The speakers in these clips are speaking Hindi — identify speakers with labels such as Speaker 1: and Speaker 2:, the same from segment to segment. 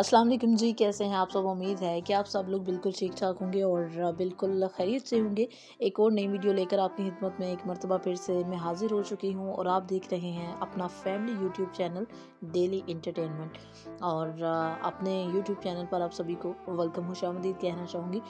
Speaker 1: अस्सलाम वालेकुम जी, कैसे हैं आप सब। उम्मीद है कि आप सब लोग बिल्कुल ठीक ठाक होंगे और बिल्कुल खैरियत से होंगे। एक और नई वीडियो लेकर आपकी खिदमत में एक मरतबा फिर से मैं हाजिर हो चुकी हूं और आप देख रहे हैं अपना family YouTube channel daily entertainment. और अपने यूट्यूब चैनल पर आप सभी को वेलकम खुशामदीद कहना चाहूँगी।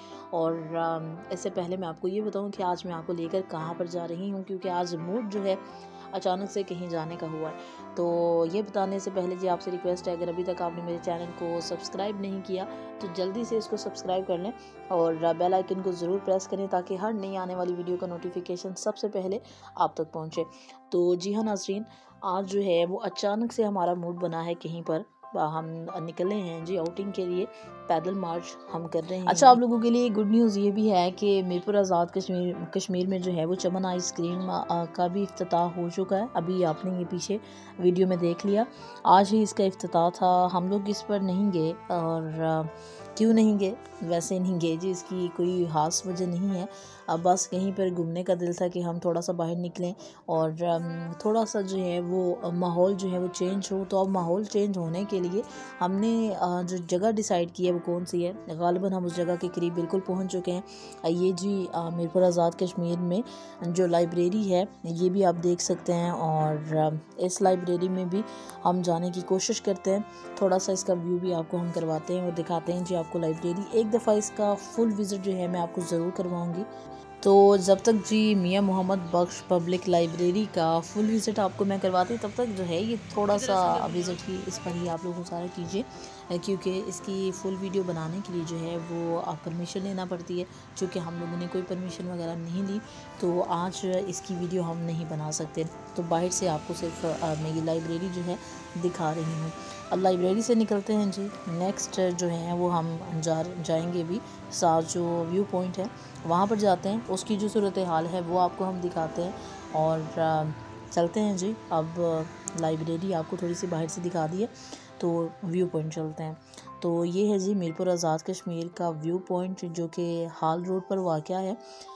Speaker 1: और इससे पहले मैं आपको ये बताऊँ कि आज मैं आपको लेकर कहाँ पर जा रही हूँ, क्योंकि आज मूड जो है अचानक से कहीं जाने का हुआ है। तो ये बताने से पहले जी आपसे रिक्वेस्ट है, अगर अभी तक आपने मेरे चैनल को सब्सक्राइब नहीं किया तो जल्दी से इसको सब्सक्राइब कर लें और बेल आइकन को ज़रूर प्रेस करें ताकि हर नई आने वाली वीडियो का नोटिफिकेशन सबसे पहले आप तक पहुंचे। तो जी हाँ नाज़रीन, आज जो है वो अचानक से हमारा मूड बना है, कहीं पर हम निकले हैं जी आउटिंग के लिए। पैदल मार्च हम कर रहे हैं। अच्छा, आप लोगों के लिए गुड न्यूज़ ये भी है कि मीरपुर आज़ाद कश्मीर में जो है वो चमन आइसक्रीम का भी इफ्तिताह हो चुका है। अभी आपने ये पीछे वीडियो में देख लिया, आज ही इसका इफ्तिताह था। हम लोग इस पर नहीं गए, और क्यों नहीं गए, वैसे नहीं गए जी, इसकी कोई ख़ास वजह नहीं है। अब बस कहीं पर घूमने का दिल था कि हम थोड़ा सा बाहर निकलें और थोड़ा सा जो है वो माहौल जो है वो चेंज हो। तो अब माहौल चेंज होने के लिए हमने जो जगह डिसाइड की है वो कौन सी है, गालिबन हम उस जगह के करीब बिल्कुल पहुंच चुके हैं। ये जी मीरपुर आज़ाद कश्मीर में जो लाइब्रेरी है ये भी आप देख सकते हैं, और इस लाइब्रेरी में भी हम जाने की कोशिश करते हैं। थोड़ा सा इसका व्यू भी आपको हम करवाते हैं और दिखाते हैं जी आपको लाइब्रेरी। एक दफ़ा इसका फुल विज़िट जो है मैं आपको ज़रूर करवाऊँगी। तो जब तक जी मियाँ मोहम्मद बख्श पब्लिक लाइब्रेरी का फुल विज़िट आपको मैं करवाती, तब तक जो है ये थोड़ा सा विज़िट ही इस पर ही आप लोग गुजारा कीजिए, क्योंकि इसकी फ़ुल वीडियो बनाने के लिए जो है वो आप परमिशन लेना पड़ती है। चूँकि हम लोगों ने कोई परमिशन वगैरह नहीं ली तो आज इसकी वीडियो हम नहीं बना सकते। तो बाहर से आपको सिर्फ मैं ये लाइब्रेरी जो है दिखा रही हूँ। अब लाइब्रेरी से निकलते हैं जी, नेक्स्ट जो है वो हम जाएंगे भी साथ जो व्यू पॉइंट है वहाँ पर जाते हैं, उसकी जो सूरत हाल है वो आपको हम दिखाते हैं और चलते हैं जी। अब लाइब्रेरी आपको थोड़ी सी बाहर से दिखा दी है तो व्यू पॉइंट चलते हैं। तो ये है जी मीरपुर आज़ाद कश्मीर का व्यू पॉइंट, जो कि हाल रोड पर वाक़या है।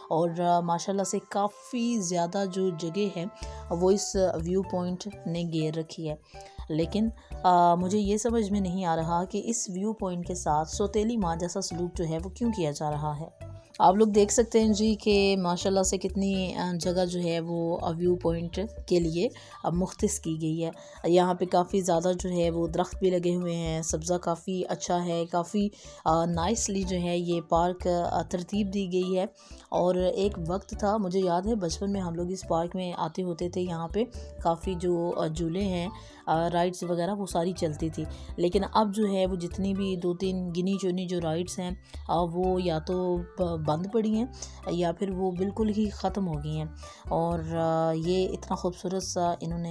Speaker 1: और माशाल्लाह से काफ़ी ज़्यादा जो जगह है वो इस व्यू पॉइंट ने घेर रखी है। लेकिन मुझे ये समझ में नहीं आ रहा कि इस व्यू पॉइंट के साथ सौतेली माँ जैसा सलूक जो है वो क्यों किया जा रहा है। आप लोग देख सकते हैं जी कि माशाल्लाह से कितनी जगह जो है वो व्यू पॉइंट के लिए अब मुख्तस की गई है। यहाँ पे काफ़ी ज़्यादा जो है वो दरख्त भी लगे हुए हैं, सब्ज़ा काफ़ी अच्छा है, काफ़ी नाइसली जो है ये पार्क तरतीब दी गई है। और एक वक्त था, मुझे याद है बचपन में हम लोग इस पार्क में आते होते थे। यहाँ पे काफ़ी जो झूले हैं, राइड्स वगैरह वो सारी चलती थी। लेकिन अब जो है वो जितनी भी 2-3 गिनी चुनी जो राइड्स हैं वो या तो बंद पड़ी हैं या फिर वो बिल्कुल ही ख़त्म हो गई हैं। और ये इतना खूबसूरत सा इन्होंने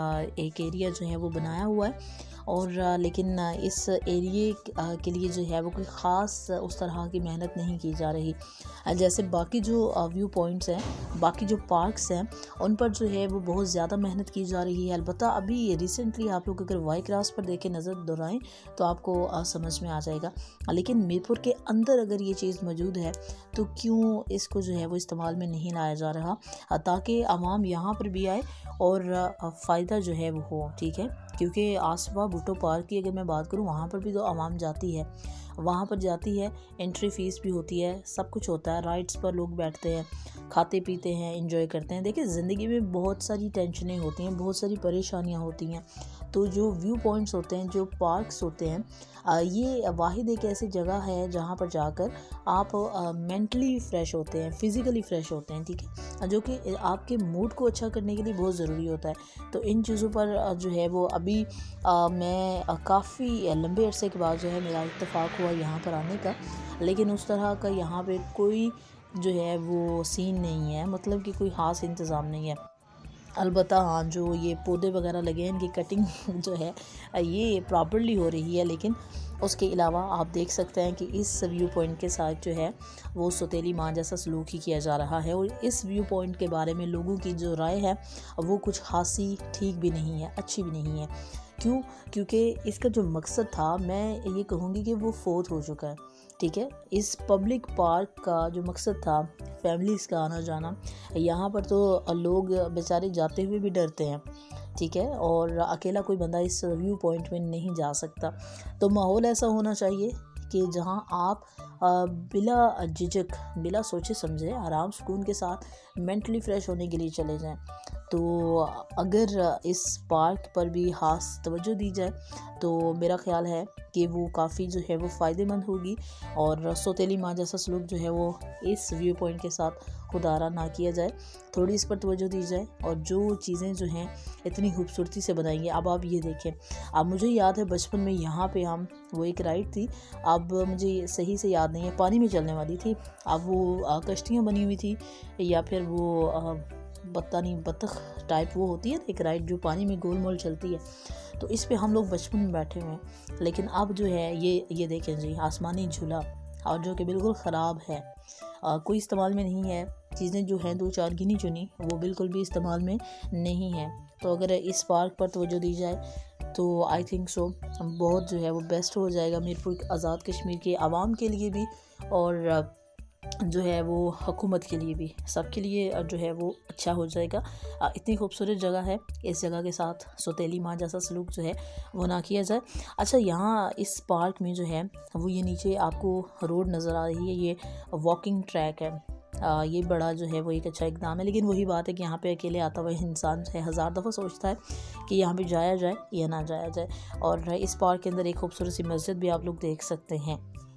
Speaker 1: एक एरिया जो है वो बनाया हुआ है। और लेकिन इस एरिए के लिए जो है वो कोई ख़ास उस तरह की मेहनत नहीं की जा रही। जैसे बाकी जो व्यू पॉइंट्स हैं, बाकी जो पार्क्स हैं, उन पर जो है वो बहुत ज़्यादा मेहनत की जा रही है। अलबत्ता अभी रिसेंटली आप लोग अगर वाई क्रॉस पर देखें, नज़र दौड़ाएं तो आपको समझ में आ जाएगा। लेकिन मीरपुर के अंदर अगर ये चीज़ मौजूद है तो क्यों इसको जो है वो इस्तेमाल में नहीं लाया जा रहा, ताकि आवाम यहाँ पर भी आए और फ़ायदा जो है वो हो। ठीक है, क्योंकि आसपा भुट्टो पार्क की अगर मैं बात करूँ, वहाँ पर भी तो आवाम जाती है, वहाँ पर जाती है, एंट्री फ़ीस भी होती है, सब कुछ होता है। राइड्स पर लोग बैठते हैं, खाते पीते हैं, एंजॉय करते हैं। देखिए, ज़िंदगी में बहुत सारी टेंशनें होती हैं, बहुत सारी परेशानियाँ होती हैं। तो जो व्यू पॉइंट्स होते हैं, जो पार्क्स होते हैं, ये वाहिद एक ऐसी जगह है जहाँ पर जाकर आप मेंटली फ़्रेश होते हैं, फ़िज़िकली फ़्रेश होते हैं। ठीक है, जो कि आपके मूड को अच्छा करने के लिए बहुत ज़रूरी होता है। तो इन चीज़ों पर जो है वो अभी मैं काफ़ी लंबे अरसे के बाद जो है मेरा इत्तेफाक हुआ यहाँ पर आने का, लेकिन उस तरह का यहाँ पे कोई जो है वो सीन नहीं है, मतलब कि कोई ख़ास इंतज़ाम नहीं है। अलबत्ता हाँ, जो ये पौधे वगैरह लगे हैं इनकी कटिंग जो है ये प्रॉपर्ली हो रही है। लेकिन उसके अलावा आप देख सकते हैं कि इस व्यू पॉइंट के साथ जो है वो सौतेली माँ जैसा सलूक ही किया जा रहा है। और इस व्यू पॉइंट के बारे में लोगों की जो राय है वो कुछ खासी ठीक भी नहीं है, अच्छी भी नहीं है। क्यों? क्योंकि इसका जो मकसद था, मैं ये कहूँगी कि वो फोत हो चुका है। ठीक है, इस पब्लिक पार्क का जो मकसद था फैमिलीज़ का आना जाना, यहाँ पर तो लोग बेचारे जाते हुए भी डरते हैं ठीक है, और अकेला कोई बंदा इस व्यू पॉइंट में नहीं जा सकता। तो माहौल ऐसा होना चाहिए कि जहाँ आप बिला झिझक, बिला सोचे समझे, आराम सुकून के साथ मेंटली फ्रेश होने के लिए चले जाएं। तो अगर इस पार्क पर भी खास तवज्जो दी जाए तो मेरा ख़्याल है कि वो काफ़ी जो है वो फ़ायदेमंद होगी, और सौतेली माँ जैसा सलूक जो है वो इस व्यू पॉइंट के साथ खुदारा ना किया जाए। थोड़ी इस पर तवज्जो दी जाए, और जो चीज़ें जो हैं इतनी खूबसूरती से बनाएंगे। अब आप ये देखें, अब मुझे याद है बचपन में यहाँ पे हम, वो एक राइड थी, अब मुझे सही से याद नहीं है, पानी में चलने वाली थी। अब वो कश्तियाँ बनी हुई थी, या फिर वो बत्तख टाइप वो होती है एक राइड जो पानी में गोल मोल चलती है। तो इस पे हम लोग बचपन में बैठे हुए हैं। लेकिन अब जो है ये देखें जी, आसमानी झूला, और जो कि बिल्कुल ख़राब है, कोई इस्तेमाल में नहीं है। चीज़ें जो हैं 2-4 गिनी चुनी, वो बिल्कुल भी इस्तेमाल में नहीं है। तो अगर इस पार्क पर तवज्जो दी जाए तो आई थिंक सो बहुत जो है वो बेस्ट हो जाएगा मीरपुर आज़ाद कश्मीर के आवाम के लिए भी, और जो है वो हुकूमत के लिए भी, सबके लिए जो है वो अच्छा हो जाएगा। इतनी खूबसूरत जगह है, इस जगह के साथ सौतेली माँ जैसा सलूक जो है वो ना किया जाए। अच्छा, यहाँ इस पार्क में जो है वो ये नीचे आपको रोड नज़र आ रही है, ये वॉकिंग ट्रैक है। ये बड़ा जो है वो एक अच्छा इकदाम है। लेकिन वही बात है कि यहाँ पे अकेले आता हुआ इंसान जो है 1000 दफ़ा सोचता है कि यहाँ पे जाया जाए या ना जाया जाए। और इस पार्क के अंदर एक खूबसूरत सी मस्जिद भी आप लोग देख सकते हैं।